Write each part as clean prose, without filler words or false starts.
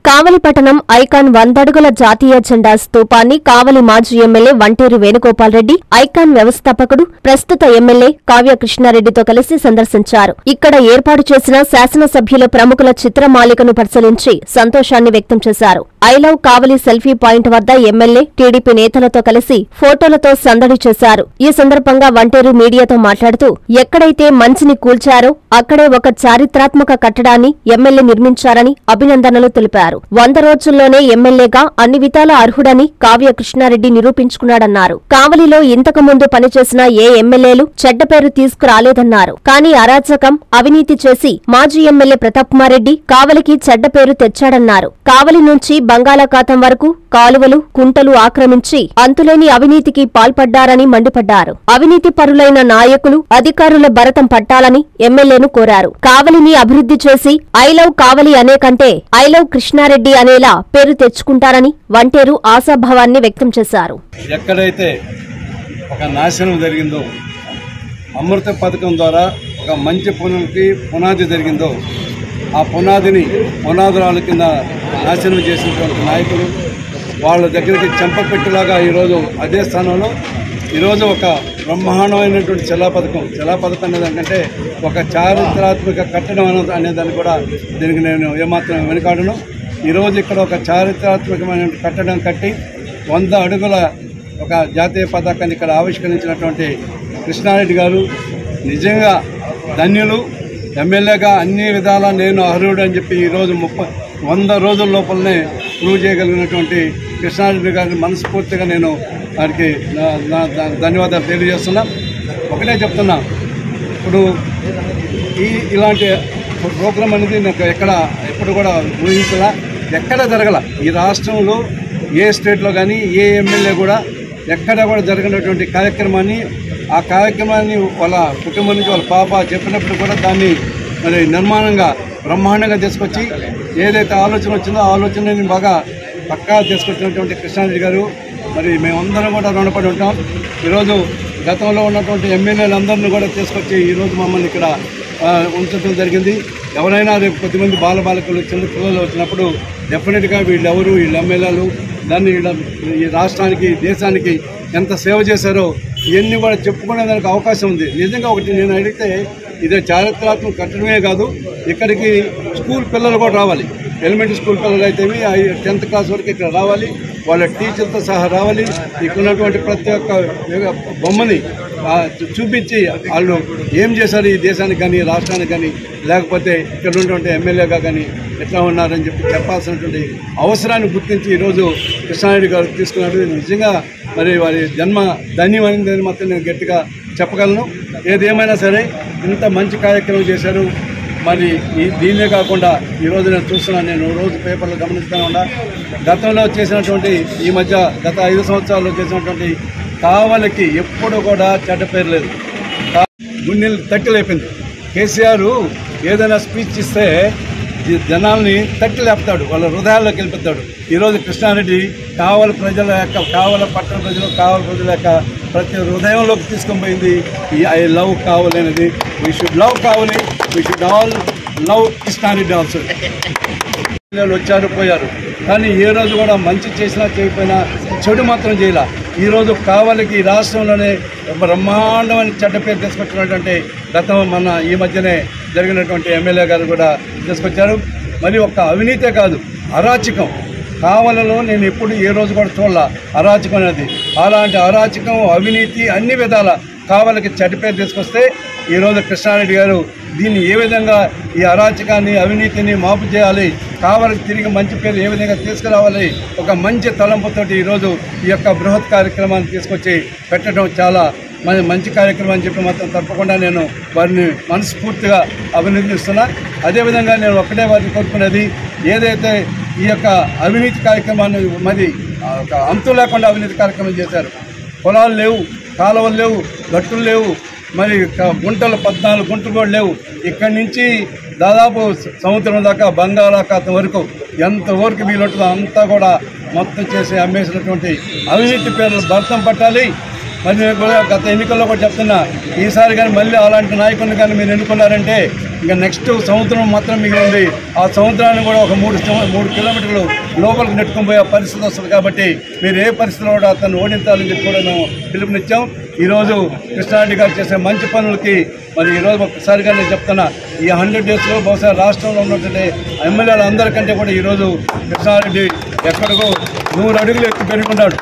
కావలి పట్టణం ఐకాన్ 100 అడుగుల జాతీయ జెండా స్తూపాన్ని కావలి మాజీ ఎమ్మెల్యే వంటేరు వేణుగోపాల్ రెడ్డి, ఐకాన్ వ్యవస్థాపకుడు, ప్రస్తుత ఎమ్మెల్యే కావ్య కృష్ణారెడ్డితో కలిసి సందర్శించారు. ఇక్కడ ఏర్పాటు చేసిన శాసనసభ్యుల ప్రముఖుల చిత్రమాలికను పరిశీలించి సంతోషాన్ని వ్యక్తం చేశారు. I love Kavali selfie point వద్ద ఎమ్మెల్యే, టీడీపీ నేతలతో కలిసి ఫోటోలతో సందడి చేశారు. ఈ సందర్భంగా వంటేరు మీడియాతో మాట్లాడుతూ, ఎక్కడైతే మంచిని కూల్చారో అక్కడే ఒక చారిత్రాత్మక కట్టడాన్ని ఎమ్మెల్యే నిర్మించారని అభినందనలు తెలిపారు. 100 రోజుల్లోనే ఎమ్మెల్యేగా అన్ని విధాల అర్హుడని కావ్య కృష్ణారెడ్డి నిరూపించుకున్నాడన్నారు. కావలిలో ఇంతకు ముందు పనిచేసిన ఏ ఎమ్మెల్యేలు చెడ్డ పేరు తీసుకురాలేదన్నారు. కానీ అరాచకం, అవినీతి చేసి మాజీ ఎమ్మెల్యే ప్రతాప్ కుమార్ రెడ్డి కావలికి చెడ్డ పేరు తెచ్చాడన్నారు. కావలి నుంచి బంగాళాఖాతం వరకు కాలువలు, కుంటలు ఆక్రమించి అంతులేని అవినీతికి పాల్పడ్డారని మండిపడ్డారు. అవినీతి పరులైన నాయకులు, అధికారుల భరతం పట్టాలని ఎమ్మెల్యేను కోరారు. కావలిని అభివృద్ధి చేసి ఐ లవ్ కావలి అనే కంటే ఐ లవ్ కృష్ణారెడ్డి అనేలా పేరు తెచ్చుకుంటారని వంటేరు ఆశాభావాన్ని వ్యక్తం చేశారు. ఎక్కడైతే ఒక నాశనం జరిగిందో, అమృత పథకం ద్వారా ఒక మంచి పనులకి పునాది జరిగిందో, ఆ పునాదిని పునాదురాల కింద నాశనం చేసినటువంటి నాయకులు వాళ్ళ దగ్గరికి చెంపపెట్టులాగా ఈరోజు అదే స్థానంలో ఈరోజు ఒక బ్రహ్మాండమైనటువంటి శిలాపథకం అనేదానికంటే ఒక చారిత్రాత్మక కట్టడం అనేదాన్ని కూడా దీనికి నేను ఏమాత్రం వెనుకాడను. ఈరోజు ఇక్కడ ఒక చారిత్రాత్మకమైన కట్టడం కట్టి 100 అడుగుల ఒక జాతీయ పతాకాన్ని ఇక్కడ ఆవిష్కరించినటువంటి కృష్ణారెడ్డి గారు నిజంగా ధన్యులు. ఎమ్మెల్యేగా అన్ని విధాలా నేను అర్హుడు అని చెప్పి ఈరోజు 100 రోజుల లోపలనే ప్రూవ్ చేయగలిగినటువంటి కృష్ణారెడ్డి గారిని మనస్ఫూర్తిగా నేను వారికి ధన్యవాదాలు తెలియజేస్తున్నా. ఒకటే చెప్తున్నా, ఇప్పుడు ఇలాంటి ప్రోగ్రాం అనేది నాకు ఎప్పుడు కూడా ఊహించలా, ఎక్కడ జరగల. ఈ రాష్ట్రంలో ఏ స్టేట్లో కానీ ఏ ఎమ్మెల్యే కూడా ఎక్కడ కూడా జరగనటువంటి కార్యక్రమాన్ని, ఆ కార్యక్రమాన్ని వాళ్ళ కుటుంబం నుంచి వాళ్ళ పాప చెప్పినప్పుడు కూడా దాన్ని మరి నిర్మాణంగా బ్రహ్మాండంగా తీసుకొచ్చి ఏదైతే ఆలోచన వచ్చిందో ఆ ఆలోచనని బాగా పక్కా తీసుకొచ్చినటువంటి కృష్ణారెడ్డి గారు మరి మేమందరం కూడా రుణపడి ఉంటాం. ఈరోజు గతంలో ఉన్నటువంటి ఎమ్మెల్యేలందరినీ కూడా తీసుకొచ్చి ఈరోజు మమ్మల్ని ఇక్కడ ఉంచడం జరిగింది. ఎవరైనా రేపు కొద్దిమంది బాలబాలికలు చిన్న పిల్లలు వచ్చినప్పుడు డెఫినెట్గా వీళ్ళు ఎమ్మెల్యేలు దాన్ని ఈ రాష్ట్రానికి, దేశానికి ఎంత సేవ చేశారో ఇవన్నీ కూడా చెప్పుకునే దానికి అవకాశం ఉంది. నిజంగా ఒకటి నేను అడిగితే, ఇదే చారిత్రాత్మక కట్టడమే కాదు, ఇక్కడికి స్కూల్ పిల్లలు కూడా రావాలి. ఎలిమెంటరీ స్కూల్ పిల్లలు అయితే 10th క్లాస్ వరకు ఇక్కడ రావాలి, వాళ్ళ టీచర్తో సహా రావాలి. ఇక్కడ ఉన్నటువంటి ప్రతి ఒక్క బొమ్మని చూపించి వాళ్ళు ఏం చేశారు ఈ దేశానికి కానీ రాష్ట్రానికి కానీ, లేకపోతే ఇక్కడ ఉన్నటువంటి ఎమ్మెల్యేగా కానీ ఎట్లా ఉన్నారని చెప్పాల్సినటువంటి అవసరాన్ని గుర్తించి ఈరోజు కృష్ణారెడ్డి గారు తీసుకున్నారు. నిజంగా మరి వారి జన్మ ధన్యం అనేది మాత్రం నేను గట్టిగా చెప్పగలను. ఏదేమైనా సరే ఇంత మంచి కార్యక్రమం చేశారు. మరి దీన్నే కాకుండా ఈరోజు నేను చూస్తున్నాను, నేను రోజు పేపర్లు గమనిస్తూనే ఉన్నా, గతంలో చేసినటువంటి ఈ మధ్య గత 5 సంవత్సరాల్లో చేసినటువంటి కావలికి ఎప్పుడు కూడా చెడ్డ పేరు లేదు. గుండెలు తట్టి లేపింది. కేసీఆర్ ఏదైనా స్పీచ్ ఇస్తే జనాల్ని తట్టి లేపుతాడు, వాళ్ళ హృదయాల్లోకి వెళ్ళిపోతాడు. ఈరోజు కృష్ణారెడ్డి కావలి ప్రజల యొక్క, కావలి పట్టణ ప్రజలు, కావలి ప్రజల యొక్క ప్రతి హృదయంలోకి తీసుకొని పోయింది ఈ ఐ లవ్ కావలి అనేది. We should love Kavali, we should all love Krishna Reddy also. వచ్చారు పోయారు, కానీ ఏ రోజు కూడా మంచి చేసినా చేయకపోయినా చెడు మాత్రం చేయాల. ఈరోజు కావలికి ఈ రాష్ట్రంలోనే బ్రహ్మాండమైన చెడ్డ పేరు తీసుకొచ్చినటువంటి గతం ఈ మధ్యనే జరిగినటువంటి ఎమ్మెల్యే గారు కూడా తీసుకొచ్చారు. మరి ఒక్క అవినీతే కాదు, అరాచకం కావలిలో నేను ఎప్పుడు ఏ రోజు కూడా చూడాల అరాచకం అనేది. అలాంటి అరాచకం, అవినీతి అన్ని విధాల కావలికి చెడ్డ పేరు తీసుకొస్తే ఈరోజు కృష్ణారెడ్డి గారు దీన్ని ఏ విధంగా ఈ అరాచకాన్ని, అవినీతిని మాపు చేయాలి, కావలికి తిరిగి మంచి పేరు ఏ విధంగా తీసుకురావాలి, ఒక మంచి తలంపుతోటి ఈరోజు ఈ యొక్క బృహత్ కార్యక్రమాన్ని తీసుకొచ్చి పెట్టడం చాలా మంచి కార్యక్రమం అని చెప్పి మాత్రం తప్పకుండా నేను వారిని మనస్ఫూర్తిగా అభినందిస్తున్నా. అదేవిధంగా నేను ఒకటే వారిని కోరుకునేది, ఏదైతే ఈ యొక్క అవినీతి కార్యక్రమాన్ని మరి అంతు లేకుండా అవినీతి కార్యక్రమం చేశారు. పొలాలు లేవు, కాలువలు లేవు, గట్టులు లేవు, మరి గుంటలు 14 గుంటలు కూడా లేవు. ఇక్కడి నుంచి దాదాపు సముద్రం దాకా బంగాళాఖాతం వరకు ఎంతవరకు వీలుంటుందో అంతా కూడా మొత్తం చేసి అమ్మేసినటువంటి అవినీతి పేర్లు భర్తం పట్టాలి. మరి నేను కూడా గత ఎన్నికల్లో కూడా చెప్తున్నా, ఈసారి కానీ మళ్ళీ అలాంటి నాయకుడిని కానీ మీరు ఎన్నుకున్నారంటే ఇంకా నెక్స్ట్ సంవత్సరం మాత్రం మిగిలింది. ఆ సంవత్సరాన్ని కూడా ఒక 3 కిలోమీటర్లు లోపలికి నెట్టుకుని పోయే పరిస్థితి వస్తుంది. కాబట్టి మీరు ఏ పరిస్థితిలో కూడా అతను ఓడించాలని చెప్పి కూడా మేము పిలుపునిచ్చాం. ఈరోజు కృష్ణారెడ్డి గారు చేసే మంచి పనులకి మరి ఈరోజు ఒకసారిగా నేను చెప్తున్నా, ఈ 100 డేస్లో బహుశా రాష్ట్రంలో ఉన్నటువంటి ఎమ్మెల్యేలు అందరికంటే కూడా ఈరోజు కృష్ణారెడ్డి ఎక్కడికో 100 అడుగులు ఎత్తి పెరుగుకున్నాడు.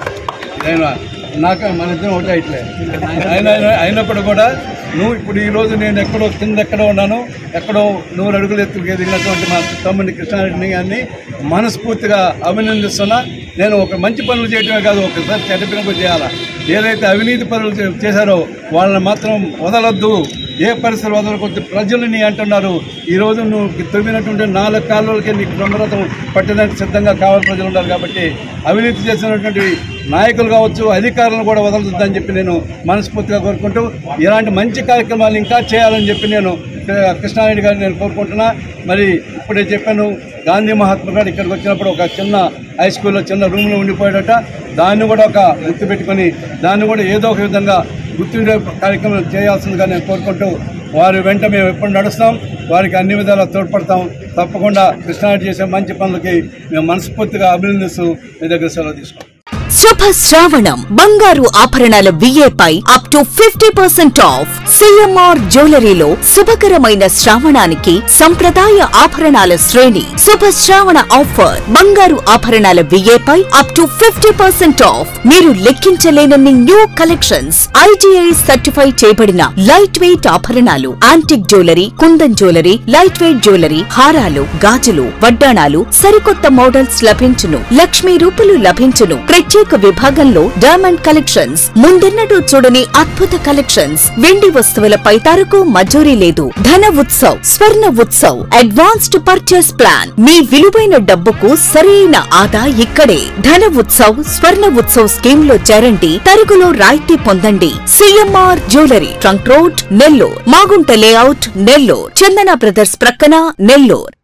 నాకు మన ఇద్దరం ఒకటే ఇట్లే అయినప్పుడు కూడా నువ్వు ఇప్పుడు ఈరోజు నేను ఎక్కడో ఉన్నాను, ఎక్కడో 100 అడుగులు ఎదిగినటువంటి మా తమ్ముడిని కృష్ణారెడ్డిని గారిని మనస్ఫూర్తిగా అభినందిస్తున్నా. నేను ఒక మంచి పనులు చేయడమే కాదు, ఒకసారి చెడ్డ పనులు చేయాలా. ఏదైతే అవినీతి పనులు చేశారో వాళ్ళని మాత్రం వదలొద్దు, ఏ పరిస్థితులు వదలకొద్దు. ప్రజలని అంటున్నారు, ఈరోజు నువ్వు తొమ్మినటువంటి 4 కాలువలకి నీకు బ్రహ్మరథం పట్టడానికి సిద్ధంగా కావాలి ప్రజలు ఉన్నారు. కాబట్టి అవినీతి చేసినటువంటి నాయకులు కావచ్చు, అధికారులను కూడా వదలొద్దని చెప్పి నేను మనస్ఫూర్తిగా కోరుకుంటూ, ఇలాంటి మంచి కార్యక్రమాలు ఇంకా చేయాలని చెప్పి నేను కృష్ణారెడ్డి గారిని నేను కోరుకుంటున్నా. మరి ఇప్పుడే చెప్పాను, గాంధీ మహాత్మా గారు ఇక్కడికి వచ్చినప్పుడు ఒక చిన్న హై స్కూల్లో చిన్న రూమ్లో ఉండిపోయాడట. దాన్ని కూడా ఒక గుర్తు పెట్టుకొని దాన్ని కూడా ఏదో ఒక విధంగా గుర్తుండే కార్యక్రమం చేయాల్సిందిగా నేను కోరుకుంటూ, వారి వెంట మేము ఎప్పుడు నడుస్తాం, వారికి అన్ని విధాలా తోడ్పడతాం. తప్పకుండా కృష్ణారెడ్డి చేసే మంచి పనులకి మేము మనస్ఫూర్తిగా అభినందిస్తూ మీ దగ్గర సెలవు తీసుకుంటాం. శుభ శ్రావణం బంగారు ఆభరణాల విఏపై అప్ టు 50% ఆఫ్. సిఎంఆర్ జ్యువెలరీలో శుభకరమైన శ్రావణానికి సంప్రదాయ ఆభరణాల శ్రేణి. శుభ శ్రావణ ఆఫర్ బంగారు ఆభరణాల విఏపై అప్ టు 50% ఆఫ్. మీరు లెక్కించలేనన్ని న్యూ కలెక్షన్స్, IGI సర్టిఫై చేయబడిన లైట్ వెయిట్ ఆభరణాలు, antique jewellery, kundan jewellery, light weight jewellery, హారాలు, గాజులు, వడ్డాణాలు, సరికొత్త మోడల్స్ లభించును. లక్ష్మీ రూపులు లభించును. ప్రత్యేక విభాగంలో డైమండ్ కలెక్షన్స్, ముందెన్నడూ చూడని అద్భుత కలెక్షన్స్. వెండి వస్తువులపై తరకు మజూరీ లేదు. Dhana Utsav, Swarna Utsav, advanced purchase plan. మీ విలువైన డబ్బుకు సరైన ఆదా ఇక్కడే. ధన ఉత్సవ్, స్వర్ణ ఉత్సవ్ స్కీమ్ లో చేరండి. తరుగులో రాయితీ పొందండి. CMR jewellery, trunk road, Nellore. Magunta layout, Nellore. Chandana brothers ప్రక్కన, నెల్లూర్.